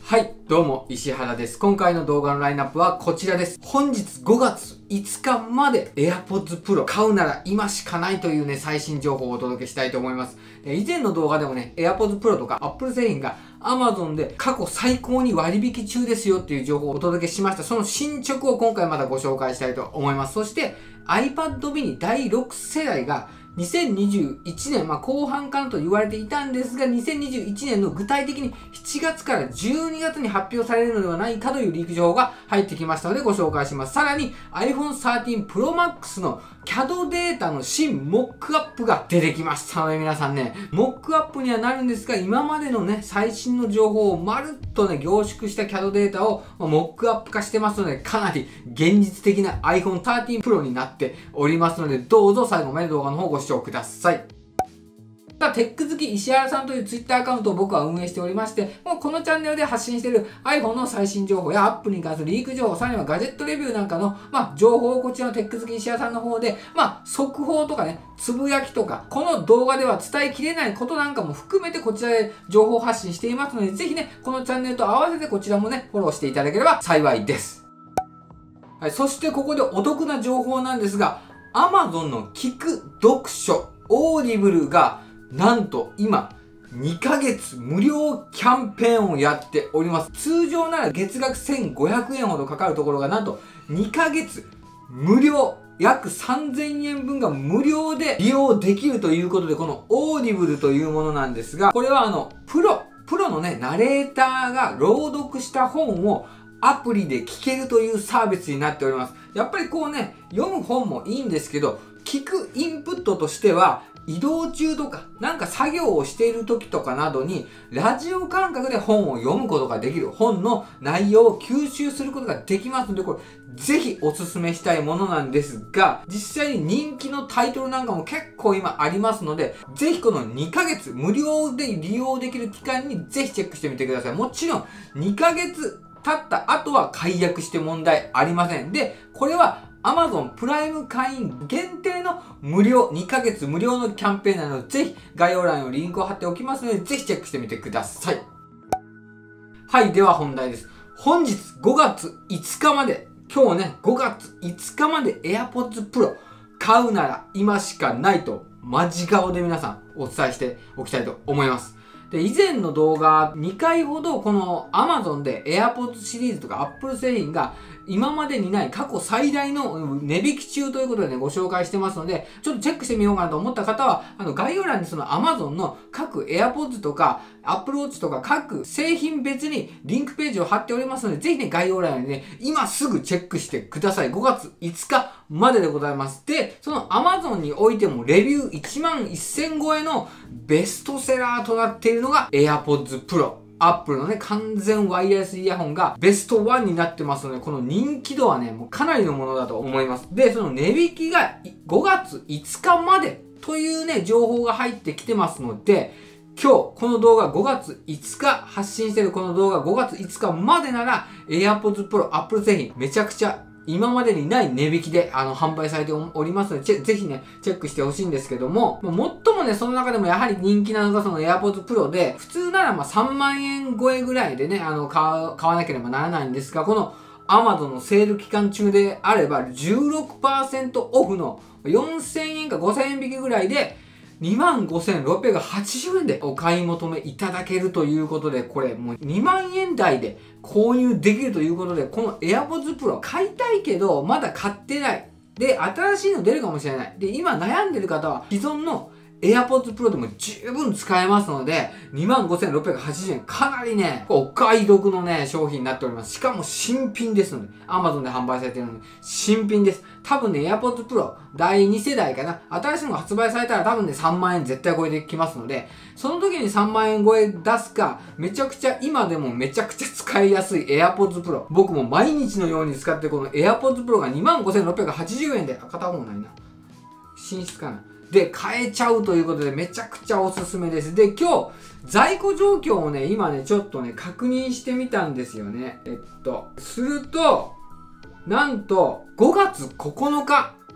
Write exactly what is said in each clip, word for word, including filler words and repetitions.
はい、どうも、石原です。今回の動画のラインナップはこちらです。本日ごがついつかまで AirPods Pro 買うなら今しかないというね、最新情報をお届けしたいと思います。以前の動画でもね、AirPods Pro とか Apple 製品が Amazon で過去最高に割引中ですよっていう情報をお届けしました。その進捗を今回またご紹介したいと思います。そして iPad mini だいろく世代がにせんにじゅういちねん、まあ、後半かなと言われていたんですが、にせんにじゅういちねんの具体的にしちがつからじゅうにがつに発表されるのではないかというリーク情報が入ってきましたのでご紹介します。さらに iPhone サーティーン Pro Max の シーエーディー データの新モックアップが出てきましたので、皆さんね、モックアップにはなるんですが、今までのね、最新の情報をまるっとね、凝縮した シーエーディー データをモックアップ化してますので、かなり現実的な iPhone サーティーン Pro になっておりますので、どうぞ最後まで動画の方をご視聴ください。テック好き石原さんというツイッターアカウントを僕は運営しておりまして、もうこのチャンネルで発信している iPhone の最新情報や Apple に関するリーク情報、さらにはガジェットレビューなんかの、まあ、情報をこちらのテック好き石原さんの方で、まあ、速報とかね、つぶやきとか、この動画では伝えきれないことなんかも含めてこちらで情報発信していますので、ぜひね、このチャンネルと合わせてこちらもね、フォローしていただければ幸いです。はい、そしてここでお得な情報なんですが、Amazon の聞く読書、オーディブルがなんと今にかげつ無料キャンペーンをやっております。通常なら月額せんごひゃくえんほどかかるところがなんとにかげつ無料、約さんぜんえんぶんが無料で利用できるということで、このオーディブルというものなんですが、これはあのプロプロのねナレーターが朗読した本をアプリで聞けるというサービスになっております。やっぱりこうね、読む本もいいんですけど、聞くインプットとしては移動中とか、なんか作業をしている時とかなどに、ラジオ感覚で本を読むことができる。本の内容を吸収することができますので、これ、ぜひおすすめしたいものなんですが、実際に人気のタイトルなんかも結構今ありますので、ぜひこのにかげつ無料で利用できる期間にぜひチェックしてみてください。もちろん、にかげつ経った後は解約して問題ありません。で、これはAmazon プライム会員限定の無料、にかげつ無料のキャンペーンなので、ぜひ概要欄にリンクを貼っておきますので、ぜひチェックしてみてください。はい、では本題です。本日ごがついつかまで、今日ね、ごがついつかまで AirPods Pro 買うなら今しかないと、マジ顔で皆さんお伝えしておきたいと思います。で、以前の動画にかいほどこの Amazon で AirPods シリーズとか Apple 製品が今までにない過去最大の値引き中ということでね、ご紹介してますので、ちょっとチェックしてみようかなと思った方は、あの概要欄にその Amazon の各 AirPods とか Apple Watch とか各製品別にリンクページを貼っておりますので、ぜひね、概要欄にね、今すぐチェックしてください。ごがついつかまででございます。で、その Amazon においてもレビューいちまんせん超えのベストセラーとなっているのが AirPods Pro。アップルのね、完全ワイヤレスイヤホンがベストワンになってますので、この人気度はね、もうかなりのものだと思います。で、その値引きがごがついつかまでというね、情報が入ってきてますので、今日、この動画ごがついつか発信しているこの動画ごがついつかまでなら AirPods Pro、Apple 製品めちゃくちゃ今までにない値引きであの販売されておりますので、ぜひね、チェックしてほしいんですけども、最もね、その中でもやはり人気なのがその AirPods Pro で、普通ならまあさんまんえん超えぐらいでね、あの買う、買わなければならないんですが、この Amazon のセール期間中であれば じゅうろくパーセント オフのよんせんえんかごせんえん引きぐらいで、にまんごせんろっぴゃくはちじゅうえんでお買い求めいただけるということで、これもうにまんえん台で購入できるということで、この AirPods Pro 買いたいけどまだ買ってない。で、新しいの出るかもしれない。で、今悩んでる方は既存のAirPods Pro でも十分使えますので、にまんごせんろっぴゃくはちじゅうえん、かなりね、お買い得のね、商品になっております。しかも新品ですので、Amazon で販売されているので、新品です。多分ね、AirPods Pro だいに世代かな。新しいのが発売されたら多分ね、さんまんえん絶対超えてきますので、その時にさんまんえん超え出すか、めちゃくちゃ、今でもめちゃくちゃ使いやすい AirPods Pro。僕も毎日のように使ってこの AirPods Pro がにまんごせんろっぴゃくはちじゅうえんで、片方ないな。寝室かな。で、買えちゃうということでめちゃくちゃおすすめです。で、今日、在庫状況をね、今ね、ちょっとね、確認してみたんですよね。えっと、すると、なんと、ごがつここのか、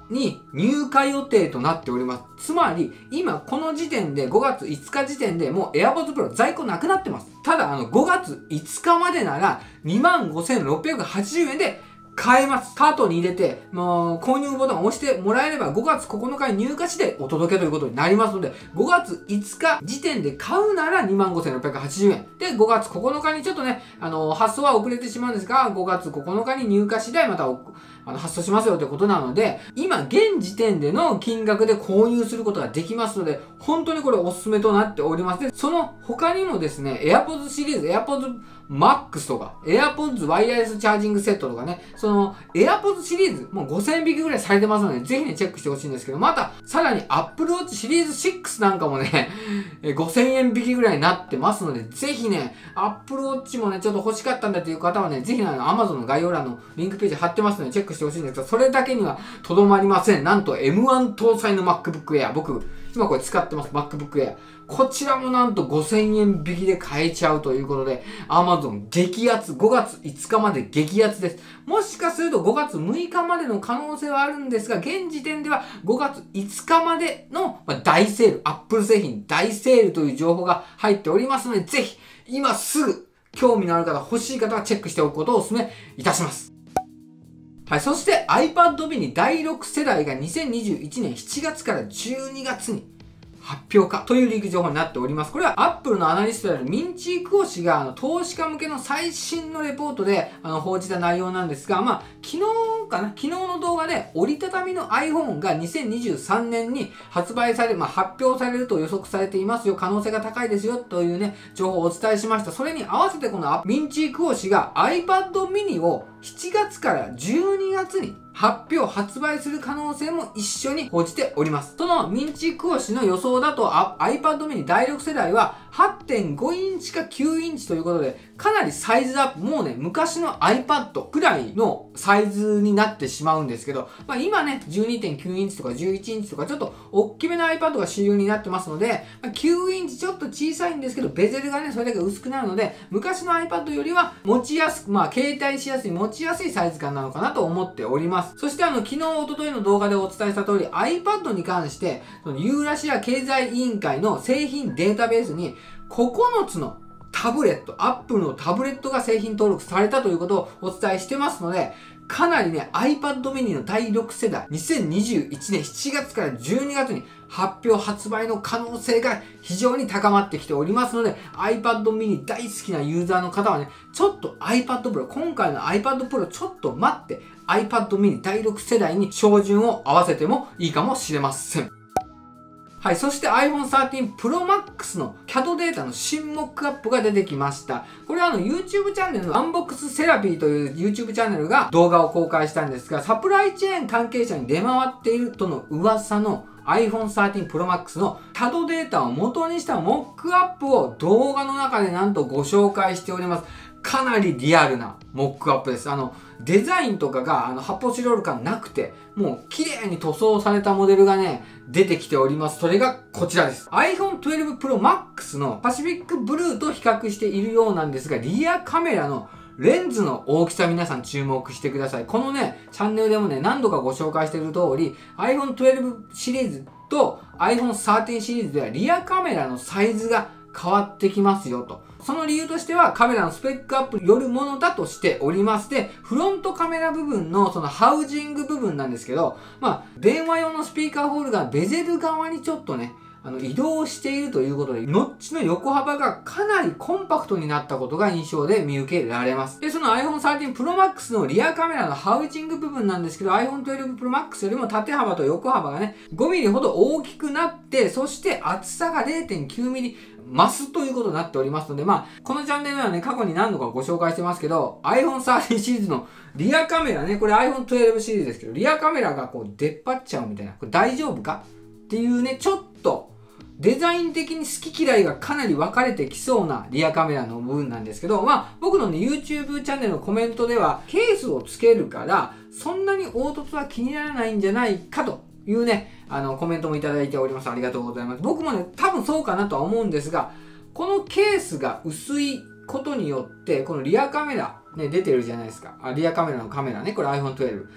に入荷予定となっております。つまり、今この時点でごがついつか時点でもう AirPods Pro 在庫なくなってます。ただ、あのごがついつかまでならにまんごせんろっぴゃくはちじゅうえんで買えます。カートに入れて、もう購入ボタンを押してもらえればごがつここのかに入荷してお届けということになりますので、ごがついつか時点で買うならにまんごせんろっぴゃくはちじゅうえん。で、ごがつここのかにちょっとね、あの、発送は遅れてしまうんですが、ごがつここのかに入荷次第またあの発送しますよということなので、今現時点での金額で購入することができますので、本当にこれおすすめとなっております。で、その他にもですね、AirPods シリーズ、AirPods Max とか、AirPods ワイヤレスチャージングセットとかね、その AirPods シリーズ、もうごせんえん引きぐらいされてますので、ぜひね、チェックしてほしいんですけど、また、さらに Apple Watch シリーズシックスなんかもね、ごせんえん引きぐらいになってますので、ぜひね、Apple Watch もね、ちょっと欲しかったんだという方はね、ぜひね、Amazon の概要欄のリンクページ貼ってますので、チェックしてほしいんですけど、それだけにはとどまりません。なんと エムワン 搭載の MacBook Air。僕、今これ使ってます。MacBook Air。こちらもなんとごせんえん引きで買えちゃうということで、Amazon 激アツ、ごがついつかまで激アツです。もしかするとごがつむいかまでの可能性はあるんですが、現時点ではごがついつかまでの大セール、Apple 製品大セールという情報が入っておりますので、ぜひ今すぐ興味のある方、欲しい方はチェックしておくことをお勧めいたします。はい。そして iPad mini だいろく世代がにせんにじゅういちねんしちがつからじゅうにがつに発表かというリーク情報になっております。これは Apple のアナリストであるミンチー・クオ氏があの投資家向けの最新のレポートであの報じた内容なんですが、まあ、昨日かな昨日の動画で折りたたみの iPhone がにせんにじゅうさんねんに発売される、まあ、発表されると予測されていますよ。可能性が高いですよというね、情報をお伝えしました。それに合わせてこのミンチー・クオ氏が iPad mini をしちがつからじゅうにがつに発表、発売する可能性も一緒に報じております。そのミンチー・クオ氏の予想だと iPad mini だいろく世代は はってんごインチかきゅうインチということで、かなりサイズアップ、もうね、昔の iPad くらいのサイズになってしまうんですけど、まあ今ね、じゅうにてんきゅうインチとかじゅういちインチとかちょっと大きめの iPad が主流になってますので、まあ、きゅうインチちょっと小さいんですけど、ベゼルがね、それだけ薄くなるので、昔の iPad よりは持ちやすく、まあ携帯しやすい、持ちやすいサイズ感なのかなと思っております。そしてあの、昨日、一昨日の動画でお伝えした通り、iPad に関して、そのユーラシア経済委員会の製品データベースに、ここのつのタブレット、Apple のタブレットが製品登録されたということをお伝えしてますので、かなりね、iPad mini のだいろく世代、にせんにじゅういちねんしちがつからじゅうにがつに発表発売の可能性が非常に高まってきておりますので、iPad mini 大好きなユーザーの方はね、ちょっと iPad Pro、今回の iPad Pro ちょっと待って、iPad mini だいろく世代に照準を合わせてもいいかもしれません。はい。そして アイフォンサーティーン Pro Max の シーエーディー データの新モックアップが出てきました。これはあの YouTube チャンネルのアンボックスセラピーという YouTube チャンネルが動画を公開したんですが、サプライチェーン関係者に出回っているとの噂の アイフォンサーティーン Pro Max の シーエーディー データを元にしたモックアップを動画の中でなんとご紹介しております。かなりリアルなモックアップです。あの、デザインとかが、あの、発泡スチロール感なくて、もう綺麗に塗装されたモデルがね、出てきております。それがこちらです。iPhone トゥエルブ Pro Max のパシフィックブルーと比較しているようなんですが、リアカメラのレンズの大きさ皆さん注目してください。このね、チャンネルでもね、何度かご紹介している通り、iPhone トゥエルブ シリーズと iPhone サーティーン シリーズではリアカメラのサイズが変わってきますよと。その理由としてはカメラのスペックアップによるものだとしておりまして、フロントカメラ部分のそのハウジング部分なんですけど、まあ、電話用のスピーカーホールがベゼル側にちょっとね、あの移動しているということで、ノッチの横幅がかなりコンパクトになったことが印象で見受けられます。で、その iPhone サーティーン Pro Max のリアカメラのハウジング部分なんですけど、iPhone トゥエルブ Pro Max よりも縦幅と横幅がね、ごミリほど大きくなって、そして厚さが れいてんきゅうミリ増すということになっておりますので、まあ、このチャンネルではね、過去に何度かご紹介してますけど、iPhone サーティーン シリーズのリアカメラね、これ iPhone トゥエルブ シリーズですけど、リアカメラがこう出っ張っちゃうみたいな、これ大丈夫かっていうね、ちょっと、デザイン的に好き嫌いがかなり分かれてきそうなリアカメラの部分なんですけど、まあ僕のね YouTube チャンネルのコメントではケースをつけるからそんなに凹凸は気にならないんじゃないかというね、あのコメントもいただいております。ありがとうございます。僕もね多分そうかなとは思うんですが、このケースが薄いことによってこのリアカメラね出てるじゃないですか。あ、リアカメラのカメラね、これ iPhone トゥエルブ。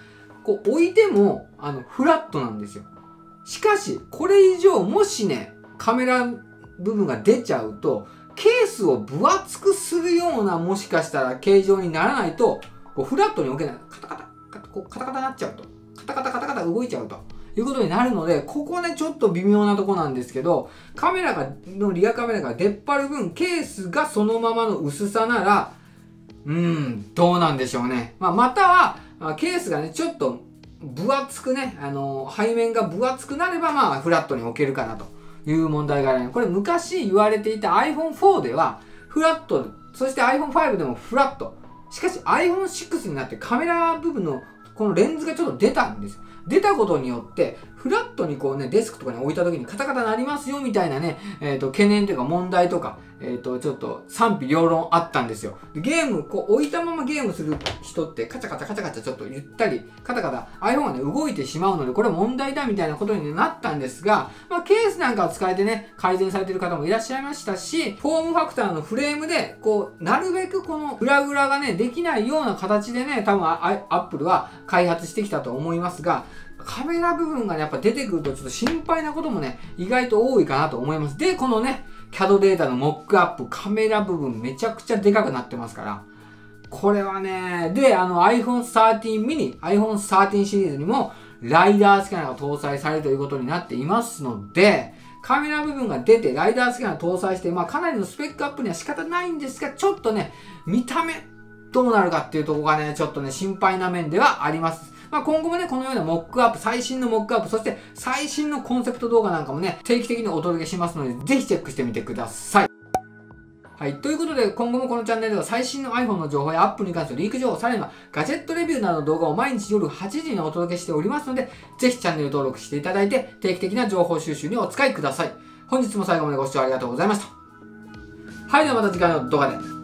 こう置いても、あの、フラットなんですよ。しかし、これ以上、もしね、カメラ部分が出ちゃうと、ケースを分厚くするような、もしかしたら形状にならないと、こうフラットに置けない。カタカタ、カタこうカタカタなっちゃうと。カタカタカタカタ動いちゃうと。いうことになるので、ここね、ちょっと微妙なとこなんですけど、カメラが、のリアカメラが出っ張る分、ケースがそのままの薄さなら、うーん、どうなんでしょうね。まあ、または、ケースがね、ちょっと分厚くね、あの、背面が分厚くなれば、まあ、フラットに置けるかなという問題がある。これ昔言われていた アイフォンフォー では、フラット、そして アイフォンファイブ でもフラット。しかし アイフォンシックス になってカメラ部分のこのレンズがちょっと出たんですよ。出たことによって、フラットにこうね、デスクとかに置いた時にカタカタなりますよみたいなね、えっと、懸念というか問題とか、えっと、ちょっと賛否両論あったんですよ。ゲーム、こう置いたままゲームする人ってカチャカチャカチャカチャちょっとゆったり、カタカタ iPhone がね、動いてしまうので、これは問題だみたいなことになったんですが、まあ、ケースなんかを使えてね、改善されている方もいらっしゃいましたし、フォームファクターのフレームで、こう、なるべくこのグラグラがね、できないような形でね、多分 Apple は開発してきたと思いますが、カメラ部分がね、やっぱ出てくるとちょっと心配なこともね、意外と多いかなと思います。で、このね、キャッド データのモックアップ、カメラ部分めちゃくちゃでかくなってますから、これはね、で、あの アイフォンサーティーン mini、アイフォンサーティーン シリーズにもライダースキャナーが搭載されるということになっていますので、カメラ部分が出てライダースキャナー搭載して、まあかなりのスペックアップには仕方ないんですが、ちょっとね、見た目どうなるかっていうところがね、ちょっとね、心配な面ではあります。まあ今後もね、このようなモックアップ、最新のモックアップ、そして最新のコンセプト動画なんかもね、定期的にお届けしますので、ぜひチェックしてみてください。はい。ということで、今後もこのチャンネルでは最新の iPhone の情報や Apple に関するリーク情報、さらにはガジェットレビューなどの動画を毎日夜はちじにお届けしておりますので、ぜひチャンネル登録していただいて、定期的な情報収集にお使いください。本日も最後までご視聴ありがとうございました。はい。ではまた次回の動画で。